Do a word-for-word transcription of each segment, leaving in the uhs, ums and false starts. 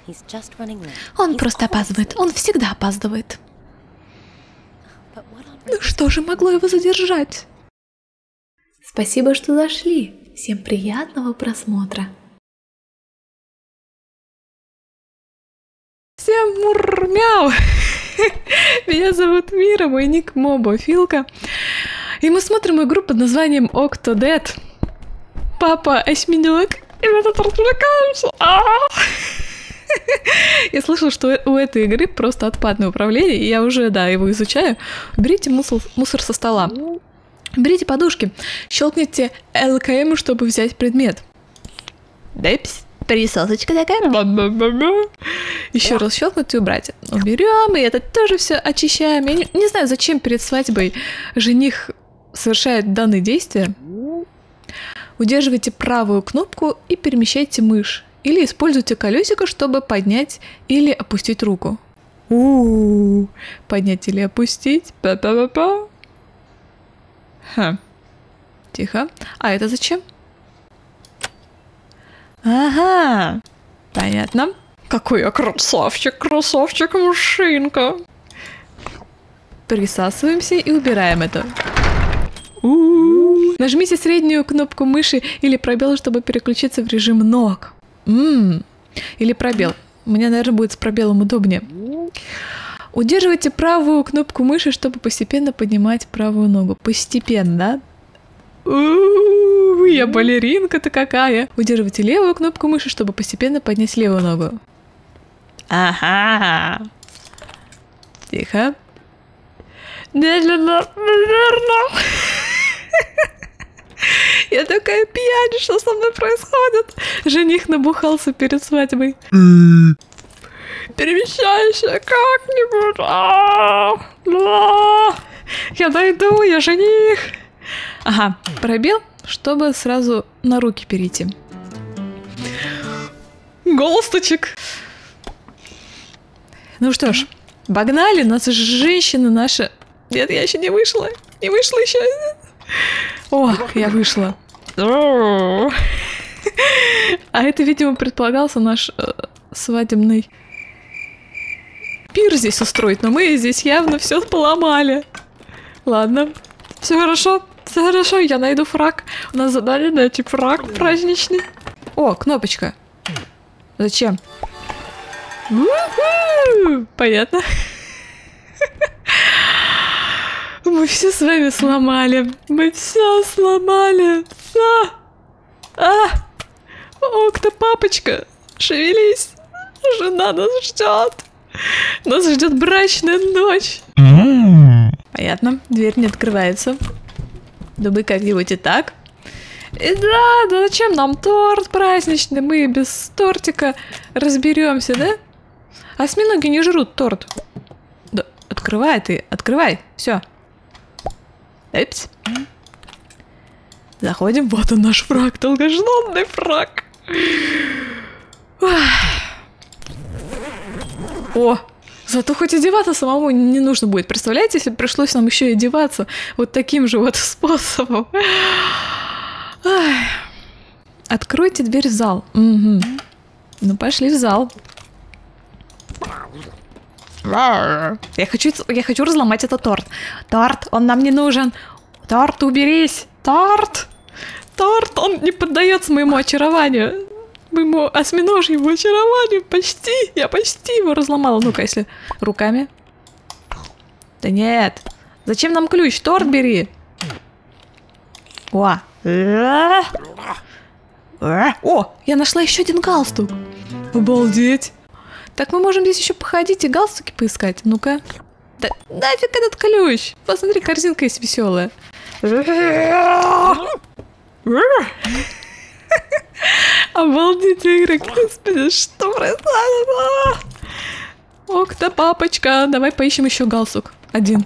Он просто опаздывает. Он всегда опаздывает. Ну что же могло его задержать? Спасибо, что зашли. Всем приятного просмотра. Всем мур-мяу! Меня зовут Мира, мой ник Мобофилка. И мы смотрим игру под названием Octodad. Папа осьминог, и мы тут развлекаемся. Я слышала, что у этой игры просто отпадное управление, и я уже, да, его изучаю. Берите мусор, мусор со стола. Берите подушки. Щелкните эл ка эм, чтобы взять предмет. Депс. Присосочка такая. Еще раз щелкнуть и убрать. Уберем, и это тоже все очищаем. Я не, не знаю, зачем перед свадьбой жених совершает данные действия. Удерживайте правую кнопку и перемещайте мышь. Или используйте колесико, чтобы поднять или опустить руку. У-у-у. Поднять или опустить. Па-па-па-па. Ха. Тихо. А это зачем? Ага, понятно. Какой я красавчик, красавчик, машинка. Присасываемся и убираем это. У-у-у. Нажмите среднюю кнопку мыши или пробел, чтобы переключиться в режим ног. М-м. Или пробел. Мне, наверное, будет с пробелом удобнее. Удерживайте правую кнопку мыши, чтобы постепенно поднимать правую ногу. Постепенно, да? У-у-у, я балеринка-то какая. Удерживайте левую кнопку мыши, чтобы постепенно поднять левую ногу. Ага. Тихо. Медленно, медленно. Я такая пьянь, что со мной происходит? Жених набухался перед свадьбой. Перемещайся как-нибудь. Я дойду, я жених. Ага, пробел, чтобы сразу на руки перейти. Галстучек. Ну что ж, погнали, нас женщина наша. Нет, я еще не вышла. Не вышла еще. О, я вышла. А это, видимо, предполагался наш э, свадебный пир здесь устроить, но мы здесь явно все поломали. Ладно, все хорошо. Все хорошо, я найду фраг. У нас задание найти фраг праздничный. О, кнопочка. Зачем? У-ху! Понятно. Мы все с вами сломали. Мы все сломали. Все. А! Окта, папочка, шевелись. Жена нас ждет. Нас ждет брачная ночь. Понятно, дверь не открывается. Да вы как-нибудь и так. И да, да зачем нам торт праздничный? Мы без тортика разберемся, да? Осьминоги не жрут торт. Да, открывай ты, открывай, все. Эпс. Заходим, вот он наш фраг, долгожданный фраг. О, зато хоть одеваться самому не нужно будет. Представляете, если пришлось нам еще и одеваться вот таким же вот способом. Ай. Откройте дверь в зал. Угу. Ну, пошли в зал. Я хочу, я хочу разломать этот торт. Торт, он нам не нужен. Торт, уберись. Торт. Торт, он не поддается моему очарованию. Моему осьминожьему очарованию. Почти, я почти его разломала. Ну-ка, если руками. Да нет. Зачем нам ключ? Торт бери. О. О, я нашла еще один галстук. Обалдеть. Так мы можем здесь еще походить и галстуки поискать. Ну-ка. Да нафиг этот ключ. Посмотри, корзинка есть веселая. Обалдеть, игры, господи, что происходит? Окта, папочка, давай поищем еще галстук. Один.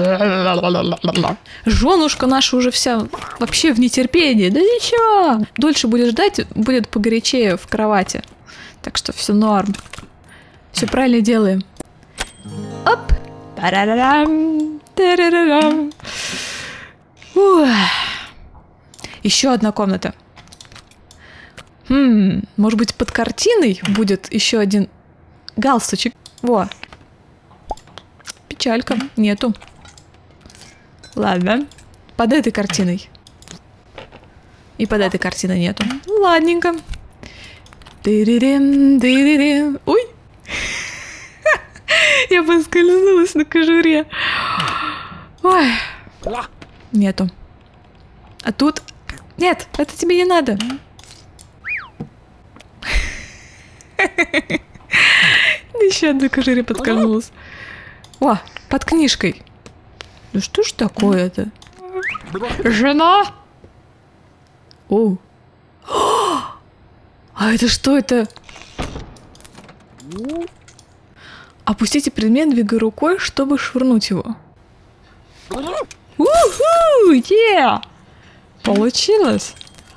Женушка наша уже вся вообще в нетерпении. Да ничего. Дольше будет ждать, будет погорячее в кровати. Так что все норм. Все правильно делаем. Оп. Тарарарам. Тарарарам. Ух. Еще одна комната. Хм, может быть, под картиной будет еще один галстучек. Во. Печалька. Нету. Ладно. Под этой картиной. И под этой картиной нету. Ладненько. Тырырим, тырырим. Ой. Я поскользнулась на кожуре. Ой. Нету. А тут... Нет, это тебе не надо. Еще одна кожуре подкольнулась. О, под книжкой. Ну что ж такое-то? Жена! О. А это что это? Опустите предмет, двигая рукой, чтобы швырнуть его. У-ху! Yeah! Получилось!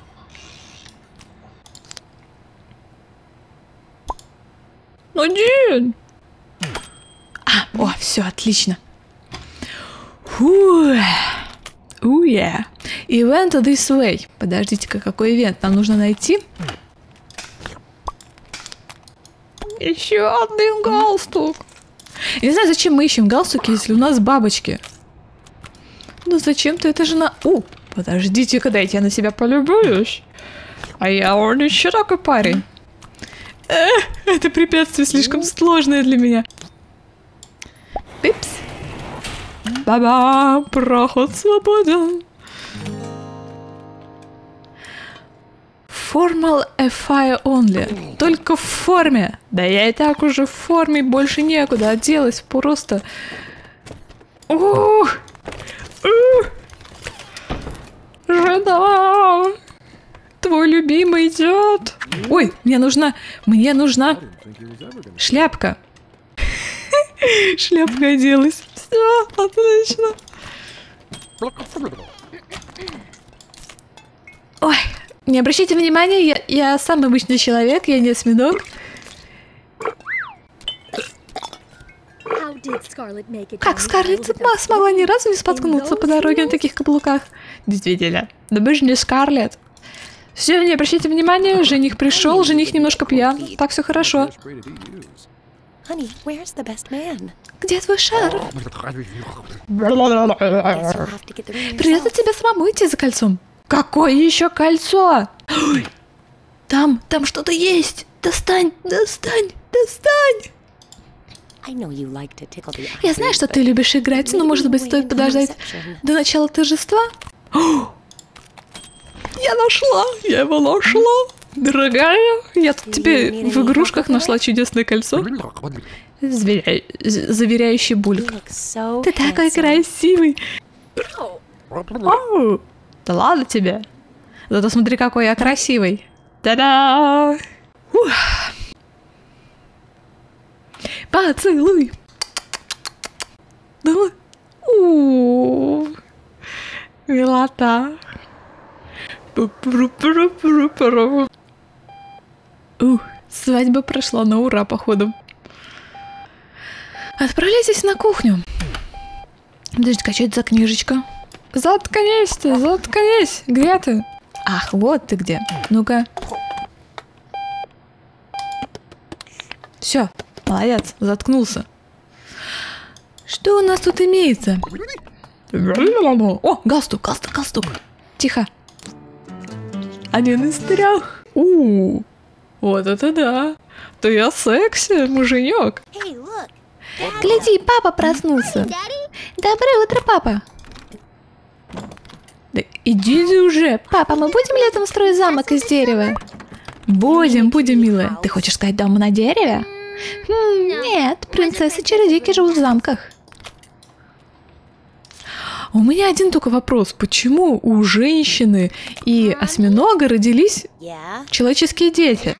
Один! А, о, все, отлично. Фу. Oh, yeah. Event this way. Подождите-ка, какой ивент? Нам нужно найти. Еще один галстук. Я не знаю, зачем мы ищем галстуки, если у нас бабочки. Ну зачем-то это жена... О, подождите-ка, дайте я на себя полюбуюсь. А я он еще такой парень. Эх, это препятствие слишком сложное для меня. Пипс. Ба-ба, проход свободен. Formal эф ай only. Только в форме. Да я и так уже в форме, больше некуда оделась. Просто... Ух! Ух! Жена! Твой любимый идет. Ой, мне нужна... Мне нужна... Шляпка. Шляпка оделась. Все, отлично. Ой, не обращайте внимания, я, я самый обычный человек, я не осьминог. Как Скарлетт смогла ни разу не споткнуться по дороге на таких каблуках? Действительно, да вы же не Скарлетт. Все, не обращайте внимания, жених пришел, жених немножко пьян, так все хорошо. Где твой шар? Придется тебе самому идти за кольцом. Какое еще кольцо? Ой, там, там что-то есть. Достань, достань, достань. Я знаю, что ты любишь играть, но, может быть, стоит подождать до начала торжества? Я нашла, я его нашла. Дорогая, я тут тебе в игрушках нашла чудесное кольцо. Заверя... Заверяющий Бульк. Ты такой красивый. Оу. Да ладно тебе. Зато смотри, какой я красивый. Та-да! Ух. Поцелуй. Давай. У-у-у. Милота. Ух, свадьба прошла на ура, походу. Отправляйтесь на кухню. Подожди-ка, что это за книжечка? Заткнись ты, заткнись. Где ты? Ах, вот ты где. Ну-ка. Все, молодец, заткнулся. Что у нас тут имеется? О, галстук, галстук, галстук. Тихо. Один из трех. У, вот это да. То я секси, муженек. Гляди, папа проснулся. Доброе утро, папа. Да иди ты уже. Папа, мы будем летом строить замок из дерева? Будем, будем, милая. Ты хочешь сказать дом на дереве? Хм, нет, принцессы-чародейки живут в замках. У меня один только вопрос. Почему у женщины и осьминога родились человеческие дети?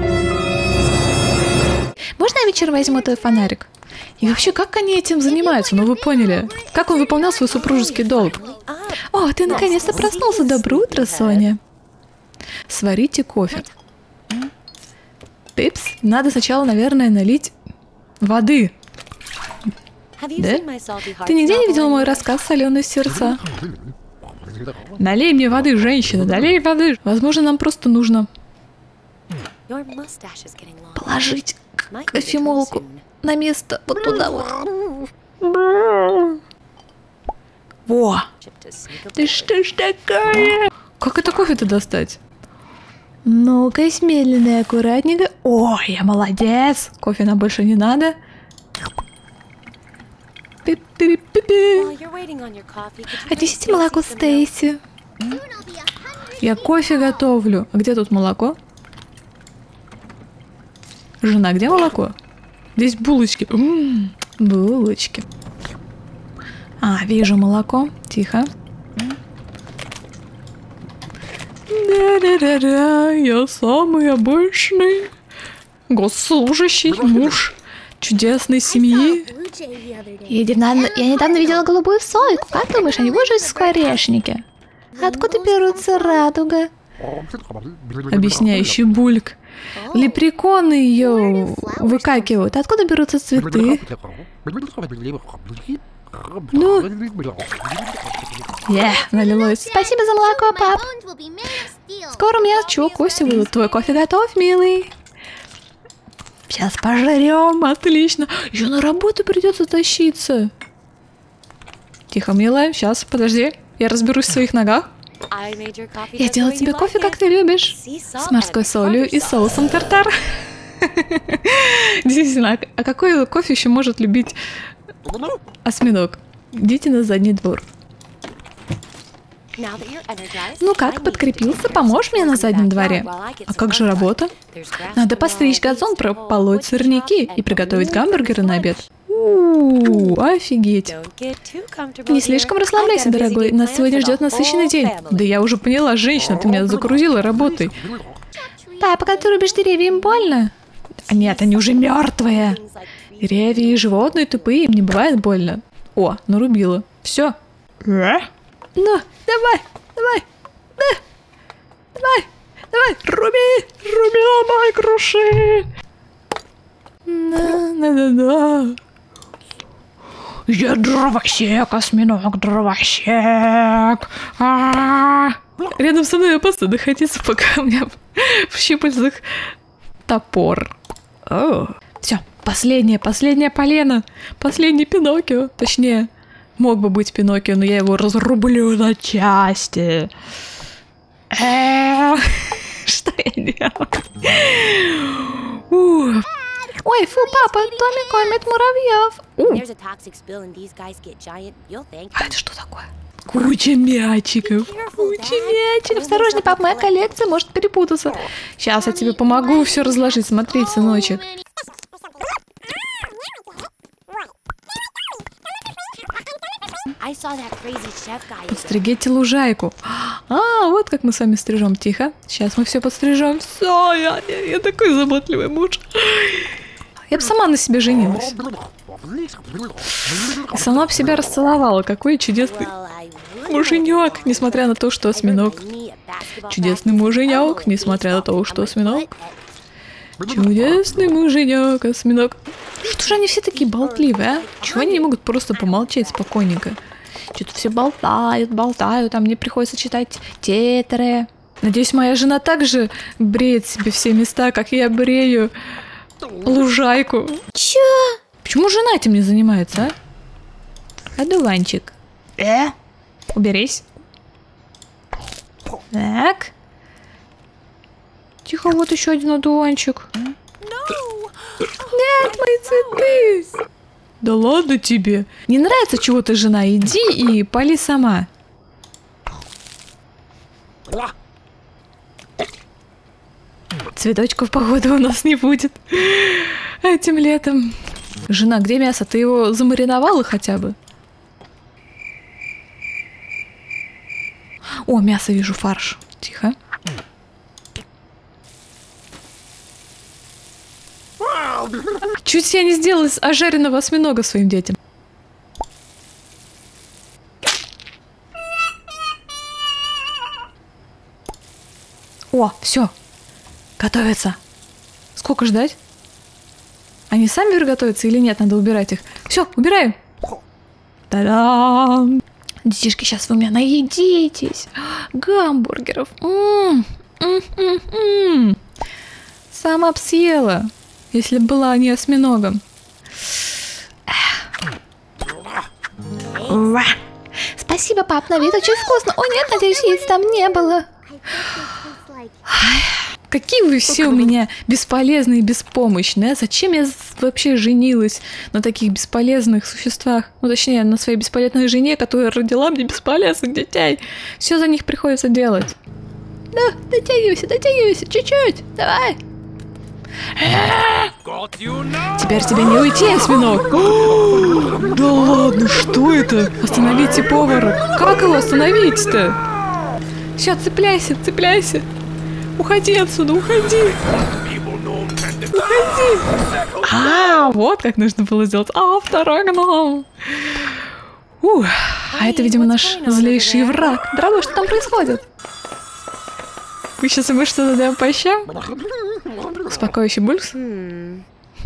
Можно я вечером возьму твой фонарик? И вообще, как они этим занимаются? Ну, вы поняли. Как он выполнял свой супружеский долг? О, ты наконец-то проснулся. Доброе утро, Соня. Сварите кофе. Пипс, надо сначала, наверное, налить воды. Да? Ты нигде не видел мой рассказ «Соленые сердца»? Налей мне воды, женщина, налей воды. Возможно, нам просто нужно положить кофемолку на место, вот туда вот. Во! Ты что ж такая? Как это кофе-то достать? Ну-ка, медленно и аккуратненько. О, я молодец! Кофе нам больше не надо. Отнесите молоко Стейси. Я кофе готовлю. А где тут молоко? Жена, где молоко? Здесь булочки. М-м, булочки. А, вижу молоко. Тихо. Да-да-да-да, я самый обычный госслужащий муж чудесной семьи. Я недавно, я недавно видела голубую сойку. Как думаешь, они будут жить в скворечнике? Откуда берутся радуга? Объясняющий Бульк. Лепреконы ее выкакивают. Откуда берутся цветы? Ну, yeah, налилось. Спасибо за молоко, пап. Скоро у меня чё, Костя выйдет. Твой кофе готов, милый. Сейчас пожрем, отлично. Еще на работу придется тащиться. Тихо, милая, сейчас, подожди. Я разберусь в своих ногах. Я сделала тебе кофе, как ты любишь. С морской солью и соусом тартар. Действительно, а какой кофе еще может любить осьминог? Идите на задний двор. Ну как, подкрепился? Поможешь мне на заднем дворе? А как же работа? Надо постричь газон, прополоть сорняки и приготовить гамбургеры на обед. Ууу, офигеть. Не слишком расслабляйся, дорогой. Нас сегодня ждет насыщенный день. Да я уже поняла, женщина, ты меня загрузила работой. Папа, когда ты рубишь деревья, им больно? А нет, они уже мертвые. Деревья и животные тупые, им не бывает больно. О, нарубила. Все. Ну, давай, давай, да, давай, давай, руби, руби, ломай, круши. Да-да-да. Я дровосек, осьминог, дровосек. Рядом со мной опасно находиться, пока у меня в щупальцах топор. Все, последнее, последнее полено, последний Пиноккио, точнее. Мог бы быть Пиноккио, но я его разрублю на части. Что я делаю? Ой, фу, папа, Томми кормит муравьев. А это что такое? Куча мячиков. Куча мячиков. Осторожней, пап, моя коллекция может перепутаться. Сейчас я тебе помогу все разложить. Смотри, сыночек. Подстригите лужайку. А, вот как мы с вами стрижем. Тихо. Сейчас мы все подстрижем. Все, я, я, я такой заботливый муж. Я бы сама на себе женилась. И сама бы себя расцеловала. Какой чудесный муженек, несмотря на то, что осьминог. Чудесный муженек, несмотря на то, что осьминог. Чудесный муженек, осьминог. Что же они все такие болтливые, а? Чего они не могут просто помолчать спокойненько? Что-то все болтают, болтают, а мне приходится читать тетры. Надеюсь, моя жена также бреет себе все места, как я брею лужайку. Чё? Почему жена этим не занимается, а? Одуванчик. Э? Уберись. Так. Тихо, вот еще один одуванчик. Нет, мои цветы. Да ладно тебе. Не нравится чего-то, жена, иди и пали сама. Цветочков, походу, у нас не будет этим летом. Жена, где мясо? Ты его замариновала хотя бы? О, мясо вижу, фарш. Тихо. Чуть я не сделала ожаренного осьминога своим детям. О, все. Готовятся. Сколько ждать? Они сами готовятся или нет? Надо убирать их. Все, убираем. Та-дам! Детишки, сейчас вы у меня наедитесь. Гамбургеров. М-м-м-м-м. Сама б съела. если бы была не осьминогом. Спасибо, пап, на вид очень вкусно. О нет, надеюсь, яиц там не было. Какие вы все у меня бесполезные и беспомощные. Зачем я вообще женилась на таких бесполезных существах? Ну, точнее, на своей бесполезной жене, которая родила мне бесполезных детей. Все за них приходится делать. Ну, дотягивайся, дотягивайся, чуть-чуть, давай. Теперь тебе не уйти, осьминог. Да ладно, что это? Остановите повара. Как его остановить-то? Сейчас, цепляйся, цепляйся. Уходи отсюда, уходи. Уходи. А, вот как нужно было сделать. А, второй гном. Ух, а это, видимо, наш злейший враг. Дорогой, что там происходит? Вы сейчас ему что-то даем по щам? Успокоящий бульс? Хм.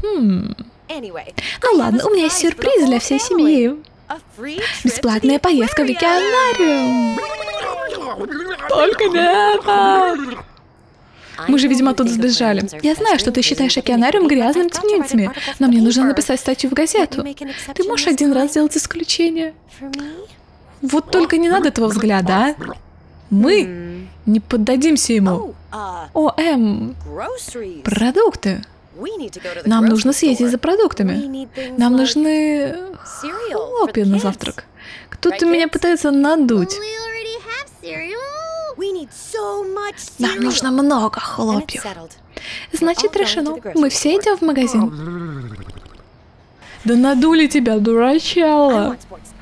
Ну ладно, у меня есть сюрприз для всей семьи. Бесплатная поездка в океанариум. Только не это. Мы же, видимо, оттуда сбежали. Я знаю, что ты считаешь океанариум грязным темницами, но мне нужно написать статью в газету. Ты можешь один раз сделать исключение? Вот только не надо этого взгляда, а? Мы не поддадимся ему. О, эм, продукты. Нам нужно съездить за продуктами. Нам нужны хлопья на завтрак. Кто-то меня пытается надуть. Нам нужно много хлопьев. Значит, решено. Мы все идем в магазин. Да надули тебя, дурачала.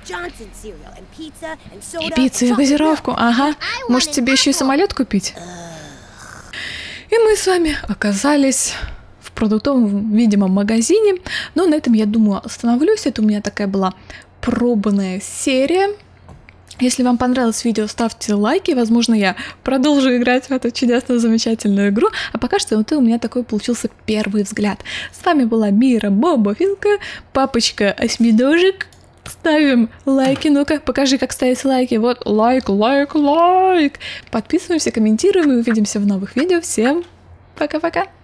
И пиццу, и газировку. Ага. Может, тебе еще и самолет купить? И мы с вами оказались в продуктовом, видимо, магазине. Но на этом, я думаю, остановлюсь. Это у меня такая была пробная серия. Если вам понравилось видео, ставьте лайки. Возможно, я продолжу играть в эту чудесную, замечательную игру. А пока что вот у меня такой получился первый взгляд. С вами была Мира Боба Вилка, папочка осьминожек. Ставим лайки. Ну-ка, покажи, как ставить лайки. Вот, лайк, лайк, лайк. Подписываемся, комментируем и увидимся в новых видео. Всем пока-пока.